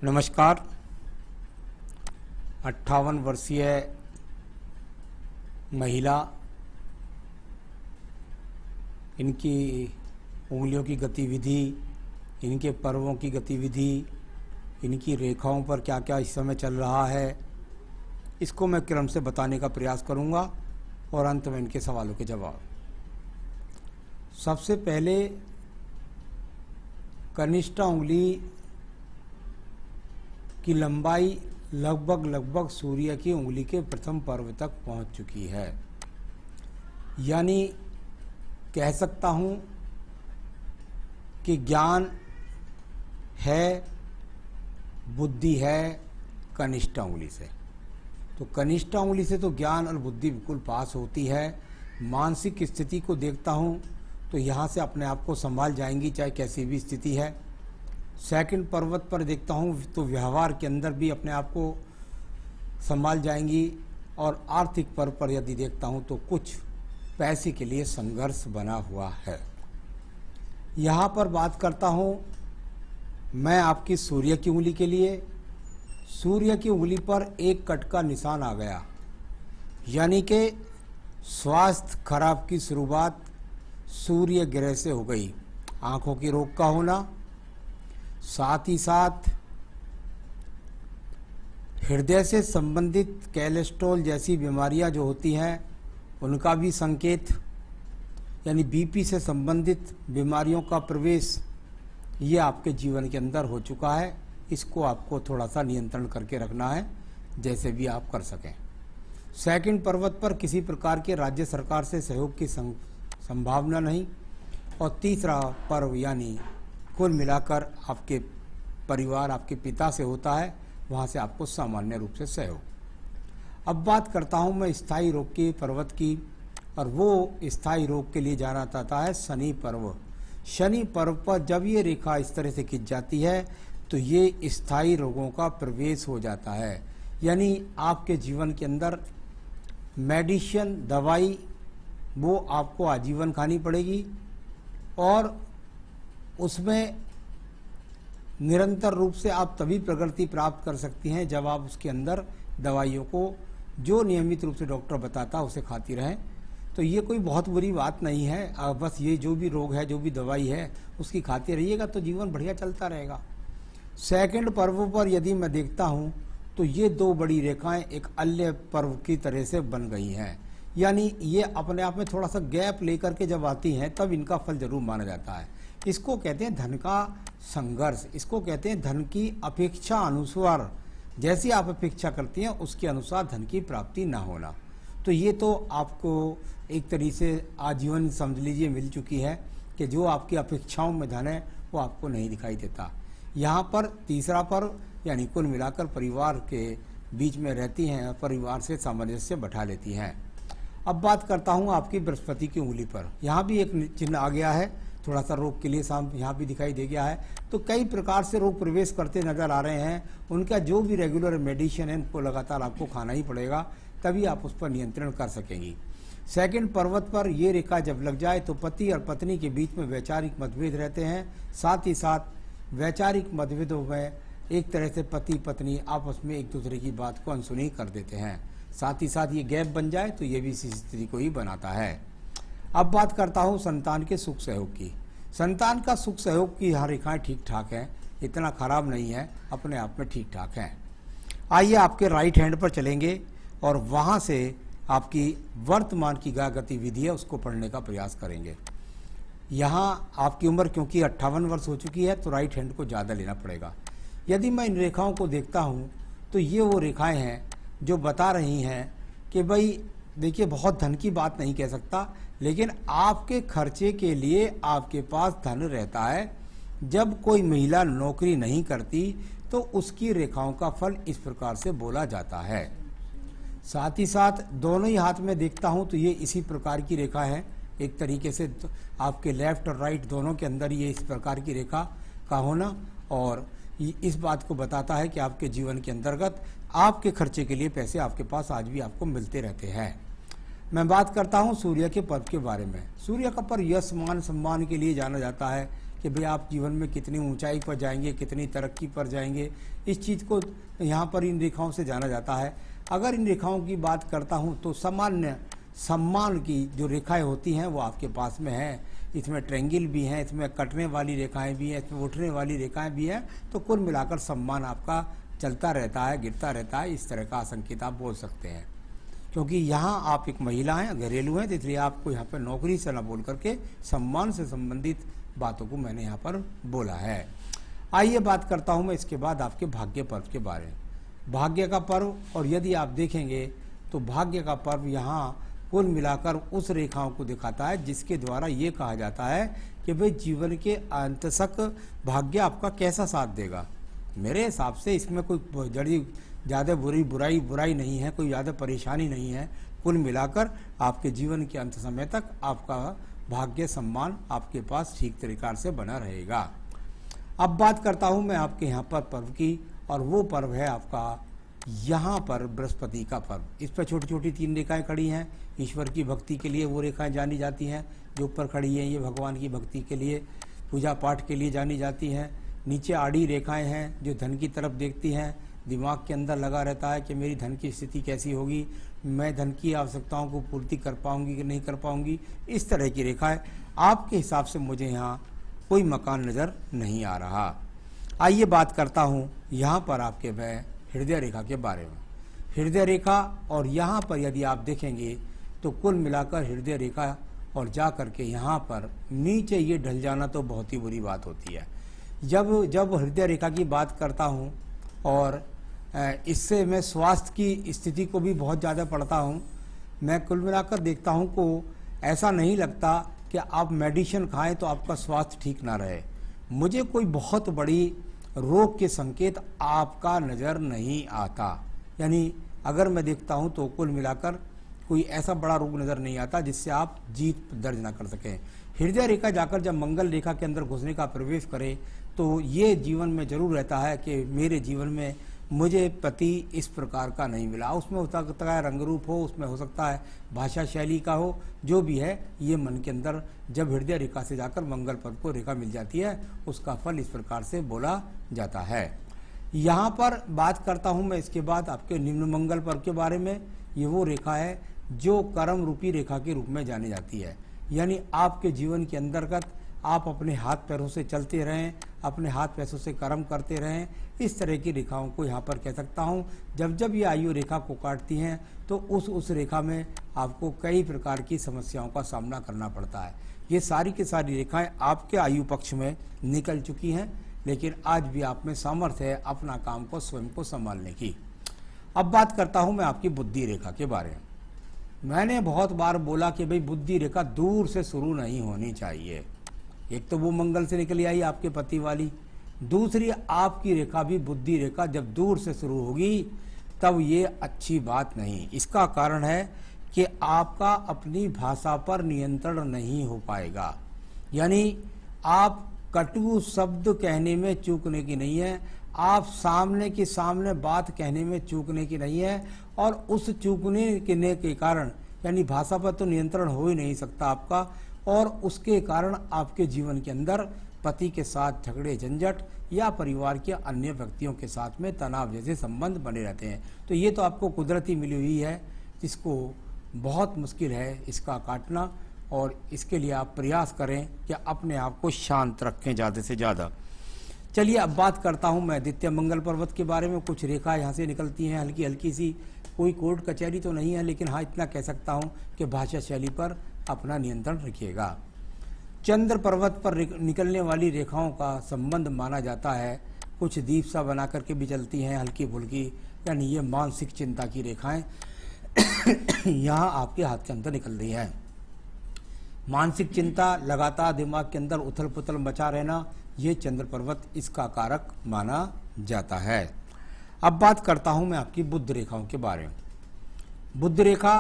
नमस्कार। 58 वर्षीय महिला, इनकी उंगलियों की गतिविधि, इनके पर्वों की गतिविधि, इनकी रेखाओं पर क्या क्या इस समय चल रहा है, इसको मैं क्रम से बताने का प्रयास करूंगा और अंत में इनके सवालों के जवाब। सबसे पहले कनिष्ठा उंगली की लंबाई लगभग सूर्य की उंगली के प्रथम पर्व तक पहुंच चुकी है। यानी कह सकता हूं कि ज्ञान है, बुद्धि है कनिष्ठा उंगली से। तो कनिष्ठा उंगली से तो ज्ञान और बुद्धि बिल्कुल पास होती है। मानसिक स्थिति को देखता हूं तो यहाँ से अपने आप को संभाल जाएंगी, चाहे कैसी भी स्थिति है। सेकंड पर्वत पर देखता हूँ तो व्यवहार के अंदर भी अपने आप को संभाल जाएंगी। और आर्थिक पर्व पर यदि देखता हूँ तो कुछ पैसे के लिए संघर्ष बना हुआ है। यहाँ पर बात करता हूँ मैं आपकी सूर्य की उंगली के लिए। सूर्य की उंगली पर एक कट का निशान आ गया, यानी कि स्वास्थ्य खराब की शुरुआत सूर्य ग्रह से हो गई। आंखों की रोग का होना, साथ ही साथ हृदय से संबंधित कोलेस्ट्रॉल जैसी बीमारियां जो होती हैं उनका भी संकेत, यानी बीपी से संबंधित बीमारियों का प्रवेश ये आपके जीवन के अंदर हो चुका है। इसको आपको थोड़ा सा नियंत्रण करके रखना है, जैसे भी आप कर सकें। सेकंड पर्वत पर किसी प्रकार के राज्य सरकार से सहयोग की संभावना नहीं। और तीसरा पर्व यानी कुल मिलाकर आपके परिवार, आपके पिता से होता है, वहाँ से आपको सामान्य रूप से सहयोग। अब बात करता हूँ मैं स्थायी रोग के पर्वत की, और वो स्थायी रोग के लिए जाना जाता है शनि पर्व। शनि पर्व पर जब ये रेखा इस तरह से खिंच जाती है तो ये स्थायी रोगों का प्रवेश हो जाता है। यानी आपके जीवन के अंदर मेडिसिन, दवाई वो आपको आजीवन खानी पड़ेगी और उसमें निरंतर रूप से आप तभी प्रगति प्राप्त कर सकती हैं जब आप उसके अंदर दवाइयों को जो नियमित रूप से डॉक्टर बताता है उसे खाती रहें। तो ये कोई बहुत बुरी बात नहीं है। बस ये जो भी रोग है, जो भी दवाई है, उसकी खाते रहिएगा तो जीवन बढ़िया चलता रहेगा। सेकंड पर्व पर यदि मैं देखता हूँ तो ये दो बड़ी रेखाएं एक अल्य पर्व की तरह से बन गई हैं। यानी ये अपने आप में थोड़ा सा गैप लेकर के जब आती हैं तब इनका फल जरूर माना जाता है। इसको कहते हैं धन का संघर्ष, इसको कहते हैं धन की अपेक्षा अनुसार, जैसी आप अपेक्षा करती हैं उसके अनुसार धन की प्राप्ति ना होना। तो ये तो आपको एक तरीके से आजीवन समझ लीजिए मिल चुकी है कि जो आपकी अपेक्षाओं में धन है वो आपको नहीं दिखाई देता। यहाँ पर तीसरा पर्व यानी कुल मिलाकर परिवार के बीच में रहती हैं, परिवार से सामंजस्य बैठा लेती हैं। अब बात करता हूँ आपकी बृहस्पति की उंगली पर। यहाँ भी एक चिन्ह आ गया है, थोड़ा सा रोग के लिए यहाँ भी दिखाई दे गया है। तो कई प्रकार से रोग प्रवेश करते नजर आ रहे हैं। उनका जो भी रेगुलर मेडिसिन है उनको लगातार आपको खाना ही पड़ेगा, तभी आप उस पर नियंत्रण कर सकेंगी। सेकंड पर्वत पर ये रेखा जब लग जाए तो पति और पत्नी के बीच में वैचारिक मतभेद रहते हैं। साथ ही साथ वैचारिक मतभेदों में एक तरह से पति पत्नी आपस में एक दूसरे की बात को अनसुनी कर देते हैं। साथ ही साथ ये गैप बन जाए तो ये भी इसी स्थिति को ही बनाता है। अब बात करता हूँ संतान के सुख सहयोग की। संतान का सुख सहयोग की यहाँ रेखाएं ठीक ठाक हैं, इतना खराब नहीं है, अपने आप में ठीक ठाक हैं। आइए आपके राइट हैंड पर चलेंगे और वहाँ से आपकी वर्तमान की क्या गतिविधि है उसको पढ़ने का प्रयास करेंगे। यहाँ आपकी उम्र क्योंकि 58 वर्ष हो चुकी है तो राइट हैंड को ज़्यादा लेना पड़ेगा। यदि मैं इन रेखाओं को देखता हूँ तो ये वो रेखाएं हैं जो बता रही हैं कि भाई देखिए, बहुत धन की बात नहीं कह सकता, लेकिन आपके खर्चे के लिए आपके पास धन रहता है। जब कोई महिला नौकरी नहीं करती तो उसकी रेखाओं का फल इस प्रकार से बोला जाता है। साथ ही साथ दोनों ही हाथ में देखता हूं तो ये इसी प्रकार की रेखा है। एक तरीके से आपके लेफ्ट और राइट दोनों के अंदर ये इस प्रकार की रेखा का होना और इस बात को बताता है कि आपके जीवन के अंतर्गत आपके खर्चे के लिए पैसे आपके पास आज भी आपको मिलते रहते हैं। मैं बात करता हूं सूर्य के पर्व के बारे में। सूर्य का पर्व यश मान सम्मान के लिए जाना जाता है कि भाई आप जीवन में कितनी ऊंचाई पर जाएंगे, कितनी तरक्की पर जाएंगे, इस चीज़ को यहाँ पर इन रेखाओं से जाना जाता है। अगर इन रेखाओं की बात करता हूँ तो सामान्य सम्मान की जो रेखाएं होती हैं वो आपके पास में है। इसमें ट्रेंगल भी हैं, इसमें कटने वाली रेखाएं भी हैं, इसमें उठने वाली रेखाएं भी हैं। तो कुल मिलाकर सम्मान आपका चलता रहता है, गिरता रहता है, इस तरह का संकेत आप बोल सकते हैं। क्योंकि यहाँ आप एक महिला हैं, घरेलू हैं, तो इसलिए आपको यहाँ पर नौकरी से न बोल करके सम्मान से संबंधित बातों को मैंने यहाँ पर बोला है। आइए बात करता हूँ मैं इसके बाद आपके भाग्य पर्व के बारे में। भाग्य का पर्व, और यदि आप देखेंगे तो भाग्य का पर्व यहाँ कुल मिलाकर उस रेखाओं को दिखाता है जिसके द्वारा ये कहा जाता है कि भाई जीवन के अंत तक भाग्य आपका कैसा साथ देगा। मेरे हिसाब से इसमें कोई जड़ी ज़्यादा बुराई नहीं है, कोई ज़्यादा परेशानी नहीं है। कुल मिलाकर आपके जीवन के अंत समय तक आपका भाग्य सम्मान आपके पास ठीक तरीक़ा से बना रहेगा। अब बात करता हूँ मैं आपके यहाँ पर पर्व की, और वो पर्व है आपका यहाँ पर बृहस्पति का पर्व। इस पर छोटी छोटी 3 रेखाएं खड़ी हैं। ईश्वर की भक्ति के लिए वो रेखाएं जानी जाती हैं। जो ऊपर खड़ी हैं ये भगवान की भक्ति के लिए, पूजा पाठ के लिए जानी जाती हैं। नीचे आड़ी रेखाएं हैं जो धन की तरफ देखती हैं। दिमाग के अंदर लगा रहता है कि मेरी धन की स्थिति कैसी होगी, मैं धन की आवश्यकताओं को पूर्ति कर पाऊंगी कि नहीं कर पाऊंगी, इस तरह की रेखाएं। आपके हिसाब से मुझे यहाँ कोई मकान नज़र नहीं आ रहा। आइए बात करता हूँ यहाँ पर आपके वह हृदय रेखा के बारे में। हृदय रेखा, और यहाँ पर यदि आप देखेंगे तो कुल मिलाकर हृदय रेखा और जा करके यहाँ पर नीचे ये ढल जाना तो बहुत ही बुरी बात होती है। जब हृदय रेखा की बात करता हूँ, और इससे मैं स्वास्थ्य की स्थिति को भी बहुत ज़्यादा पढ़ता हूँ। मैं कुल मिलाकर देखता हूँ को ऐसा नहीं लगता कि आप मेडिसिन खाएं तो आपका स्वास्थ्य ठीक ना रहे। मुझे कोई बहुत बड़ी रोग के संकेत आपका नज़र नहीं आता। यानी अगर मैं देखता हूं तो कुल मिलाकर कोई ऐसा बड़ा रोग नज़र नहीं आता जिससे आप जीत दर्ज ना कर सकें। हृदय रेखा जाकर जब मंगल रेखा के अंदर घुसने का प्रवेश करे तो ये जीवन में जरूर रहता है कि मेरे जीवन में मुझे पति इस प्रकार का नहीं मिला। उसमें हो सकता है रंग रूप हो, उसमें हो सकता है भाषा शैली का हो, जो भी है ये मन के अंदर जब हृदय रेखा से जाकर मंगल पद को रेखा मिल जाती है उसका फल इस प्रकार से बोला जाता है। यहाँ पर बात करता हूँ मैं इसके बाद आपके निम्न मंगल पर्व के बारे में। ये वो रेखा है जो कर्म रूपी रेखा के रूप में जानी जाती है। यानी आपके जीवन के अंतर्गत आप अपने हाथ पैरों से चलते रहें, अपने हाथ पैरों से कर्म करते रहें, इस तरह की रेखाओं को यहाँ पर कह सकता हूँ। जब ये आयु रेखा को काटती हैं तो उस रेखा में आपको कई प्रकार की समस्याओं का सामना करना पड़ता है। ये सारी की सारी रेखाएं आपके आयु पक्ष में निकल चुकी हैं, लेकिन आज भी आप में सामर्थ्य है अपना काम को स्वयं को संभालने की। अब बात करता हूँ मैं आपकी बुद्धि रेखा के बारे में। मैंने बहुत बार बोला कि भाई बुद्धि रेखा दूर से शुरू नहीं होनी चाहिए। एक तो वो मंगल से निकली आई आपके पति वाली, दूसरी आपकी रेखा भी बुद्धि रेखा जब दूर से शुरू होगी तब ये अच्छी बात नहीं। इसका कारण है कि आपका अपनी भाषा पर नियंत्रण नहीं हो पाएगा। यानी आप कटु शब्द कहने में चूकने की नहीं है, आप सामने के सामने बात कहने में चूकने की नहीं है, और उस चूकने के कारण यानी भाषा पर तो नियंत्रण हो ही नहीं सकता आपका, और उसके कारण आपके जीवन के अंदर पति के साथ झगड़े झंझट या परिवार के अन्य व्यक्तियों के साथ में तनाव जैसे संबंध बने रहते हैं। तो ये तो आपको कुदरती मिली हुई है, जिसको बहुत मुश्किल है इसका काटना, और इसके लिए आप प्रयास करें कि अपने आप को शांत रखें ज़्यादा से ज़्यादा। चलिए अब बात करता हूं मैं द्वितीय मंगल पर्वत के बारे में। कुछ रेखा यहाँ से निकलती हैं हल्की हल्की सी, कोई कोर्ट कचहरी तो नहीं है, लेकिन हाँ इतना कह सकता हूँ कि भाषा शैली पर अपना नियंत्रण रखिएगा। चंद्र पर्वत पर निकलने वाली रेखाओं का संबंध माना जाता है, कुछ दीप सा बना करके भी चलती हैं हल्की फुल्की, यानी ये मानसिक चिंता की रेखाएं यहाँ आपके हाथ के अंदर निकल रही है। मानसिक चिंता, लगातार दिमाग के अंदर उथल पुथल मचा रहना, ये चंद्र पर्वत इसका कारक माना जाता है। अब बात करता हूं मैं आपकी बुध रेखाओं के बारे में। बुध रेखा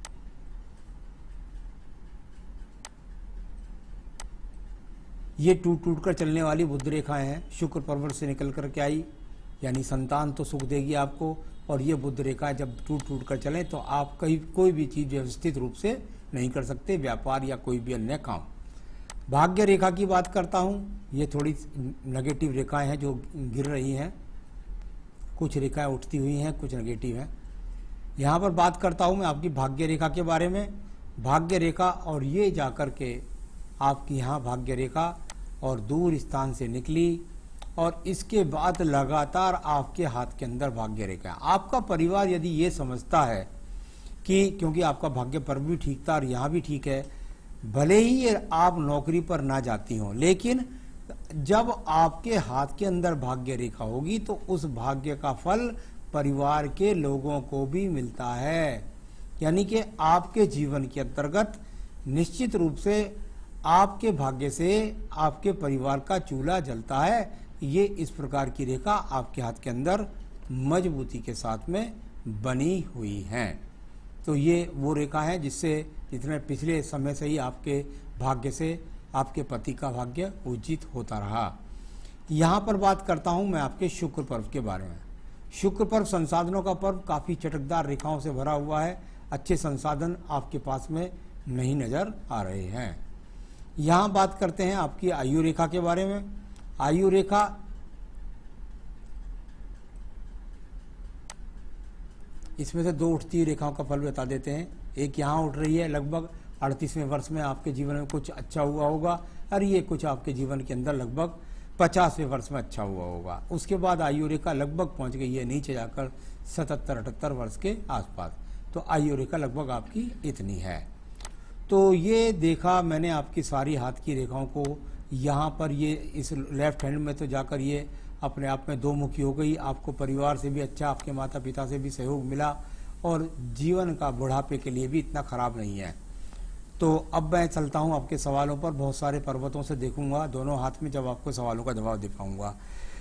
ये टूट टूट कर चलने वाली बुध रेखाएं हैं। शुक्र पर्वत से निकल कर के आई, यानी संतान तो सुख देगी आपको, और ये बुध रेखा जब टूट टूट कर चलें तो आप कोई भी चीज़ व्यवस्थित रूप से नहीं कर सकते, व्यापार या कोई भी अन्य काम। भाग्य रेखा की बात करता हूँ। ये थोड़ी नेगेटिव रेखाएं हैं जो गिर रही हैं, कुछ रेखाएं उठती हुई हैं, कुछ नेगेटिव हैं। यहाँ पर बात करता हूँ मैं आपकी भाग्य रेखा के बारे में। भाग्य रेखा और ये जाकर के आपकी यहाँ भाग्य रेखा और दूर स्थान से निकली और इसके बाद लगातार आपके हाथ के अंदर भाग्य रेखा। आपका परिवार यदि ये समझता है कि क्योंकि आपका भाग्य पर भी ठीक था और यहाँ भी ठीक है, भले ही आप नौकरी पर ना जाती हो, लेकिन जब आपके हाथ के अंदर भाग्य रेखा होगी तो उस भाग्य का फल परिवार के लोगों को भी मिलता है। यानी कि आपके जीवन के अंतर्गत निश्चित रूप से आपके भाग्य से आपके परिवार का चूल्हा जलता है। ये इस प्रकार की रेखा आपके हाथ के अंदर मजबूती के साथ में बनी हुई है। तो ये वो रेखा है जिससे जितने पिछले समय से ही आपके भाग्य से आपके पति का भाग्य उज्जित होता रहा। यहाँ पर बात करता हूँ मैं आपके शुक्र पर्व के बारे में। शुक्र पर्व संसाधनों का पर्व, काफ़ी चटकदार रेखाओं से भरा हुआ है। अच्छे संसाधन आपके पास में नहीं नजर आ रहे हैं। यहाँ बात करते हैं आपकी आयु रेखा के बारे में। आयु रेखा इसमें से 2 उठती रेखाओं का फल बता देते हैं। एक यहाँ उठ रही है, लगभग 38वें वर्ष में आपके जीवन में कुछ अच्छा हुआ होगा, और ये कुछ आपके जीवन के अंदर लगभग 50वें वर्ष में अच्छा हुआ होगा। उसके बाद आयु रेखा लगभग पहुंच गई है नीचे जाकर 77-78 वर्ष के आसपास। तो आयु रेखा लगभग आपकी इतनी है। तो ये देखा मैंने आपकी सारी हाथ की रेखाओं को। यहाँ पर ये इस लेफ्ट हैंड में तो जाकर ये अपने आप में 2 मुखी हो गई। आपको परिवार से भी अच्छा, आपके माता पिता से भी सहयोग मिला और जीवन का बुढ़ापे के लिए भी इतना खराब नहीं है। तो अब मैं चलता हूँ आपके सवालों पर। बहुत सारे पर्वतों से देखूंगा दोनों हाथ में, जब आपको सवालों का जवाब दे पाऊंगा।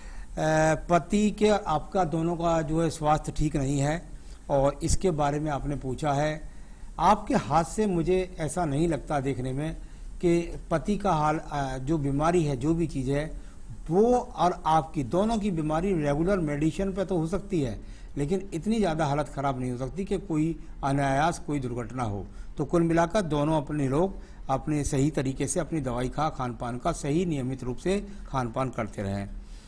पति के आपका दोनों का जो है स्वास्थ्य ठीक नहीं है और इसके बारे में आपने पूछा है। आपके हाथ से मुझे ऐसा नहीं लगता देखने में कि पति का हाल, जो बीमारी है, जो भी चीज़ है वो और आपकी दोनों की बीमारी रेगुलर मेडिसिन पे तो हो सकती है, लेकिन इतनी ज़्यादा हालत ख़राब नहीं हो सकती कि कोई अनायास कोई दुर्घटना हो। तो कुल मिलाकर दोनों अपने लोग अपने सही तरीके से अपनी दवाई खान पान का सही नियमित रूप से खान पान करते रहें।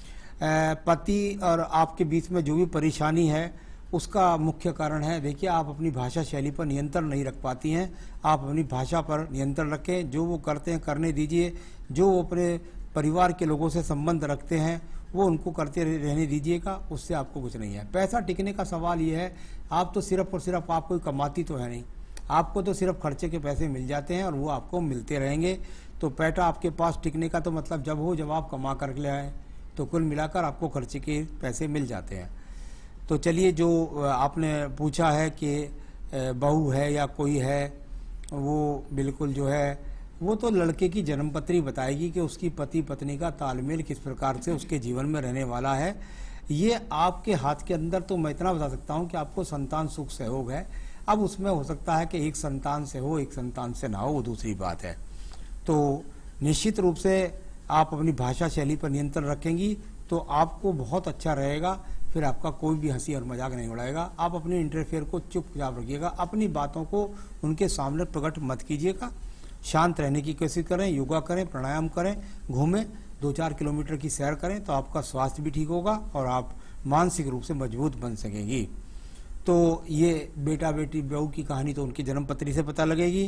पति और आपके बीच में जो भी परेशानी है उसका मुख्य कारण है, देखिए आप अपनी भाषा शैली पर नियंत्रण नहीं रख पाती हैं। आप अपनी भाषा पर नियंत्रण रखें। जो वो करते हैं करने दीजिए। जो वो अपने परिवार के लोगों से संबंध रखते हैं वो उनको करते रहने दीजिएगा, उससे आपको कुछ नहीं है। पैसा टिकने का सवाल ये है, आप तो सिर्फ और सिर्फ आप कोई कमाती तो है नहीं, आपको तो सिर्फ खर्चे के पैसे मिल जाते हैं और वो आपको मिलते रहेंगे। तो पैसा आपके पास टिकने का तो मतलब जब आप कमा कर ले आए, तो कुल मिलाकर आपको खर्चे के पैसे मिल जाते हैं। तो चलिए, जो आपने पूछा है कि बहू है या कोई है, वो बिल्कुल जो है वो तो लड़के की जन्मपत्री बताएगी कि उसकी पति पत्नी का तालमेल किस प्रकार से उसके जीवन में रहने वाला है। ये आपके हाथ के अंदर तो मैं इतना बता सकता हूँ कि आपको संतान सुख सहयोग है। अब उसमें हो सकता है कि एक संतान से हो, एक संतान से ना हो, वो दूसरी बात है। तो निश्चित रूप से आप अपनी भाषा शैली पर नियंत्रण रखेंगी तो आपको बहुत अच्छा रहेगा। फिर आपका कोई भी हंसी और मजाक नहीं उड़ाएगा। आप अपने इंटरफेयर को चुपचाप रखिएगा, अपनी बातों को उनके सामने प्रकट मत कीजिएगा। शांत रहने की कोशिश करें, योगा करें, प्राणायाम करें, घूमें, 2-4 किलोमीटर की सैर करें, तो आपका स्वास्थ्य भी ठीक होगा और आप मानसिक रूप से मजबूत बन सकेंगी। तो ये बेटा बेटी बहू की कहानी तो उनकी जन्मपत्री से पता लगेगी।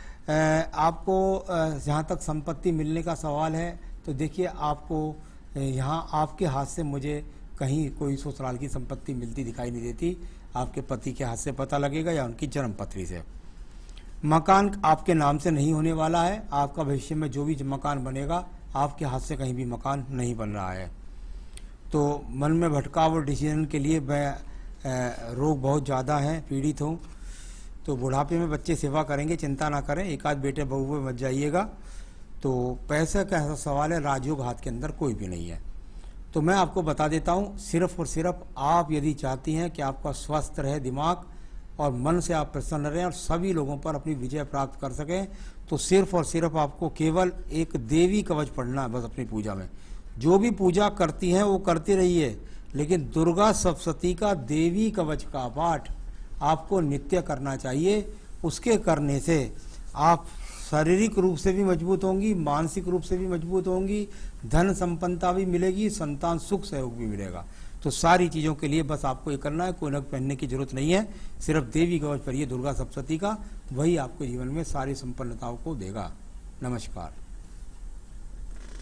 आपको जहाँ तक संपत्ति मिलने का सवाल है, तो देखिए आपको यहाँ आपके हाथ से मुझे कहीं कोई ससुराल की संपत्ति मिलती दिखाई नहीं देती। आपके पति के हाथ से पता लगेगा या उनकी जन्मपत्री से। मकान आपके नाम से नहीं होने वाला है। आपका भविष्य में जो भी मकान बनेगा आपके हाथ से कहीं भी मकान नहीं बन रहा है। तो मन में भटकाव और डिसीजन के लिए मैं रोग बहुत ज़्यादा है, पीड़ित हूँ। तो बुढ़ापे में बच्चे सेवा करेंगे, चिंता ना करें, एक आध बेटे बहू में मत जाइएगा। तो पैसे का ऐसा सवाल है, राजयोग हाथ के अंदर कोई भी नहीं है। तो मैं आपको बता देता हूँ, सिर्फ और सिर्फ आप यदि चाहती हैं कि आपका स्वस्थ रहे दिमाग और मन से आप प्रसन्न रहें और सभी लोगों पर अपनी विजय प्राप्त कर सकें, तो सिर्फ और सिर्फ आपको केवल एक देवी कवच पढ़ना है बस अपनी पूजा में। जो भी पूजा करती हैं वो करती रहिए, लेकिन दुर्गा सप्तशती का देवी कवच का पाठ आपको नित्य करना चाहिए। उसके करने से आप शारीरिक रूप से भी मजबूत होंगी, मानसिक रूप से भी मजबूत होंगी, धन संपन्नता भी मिलेगी, संतान सुख सहयोग भी मिलेगा। तो सारी चीज़ों के लिए बस आपको ये करना है, कोई नग पहनने की जरूरत नहीं है, सिर्फ देवी कवच पढ़िए दुर्गा सप्तशती का, वही आपके जीवन में सारी संपन्नताओं को देगा। नमस्कार।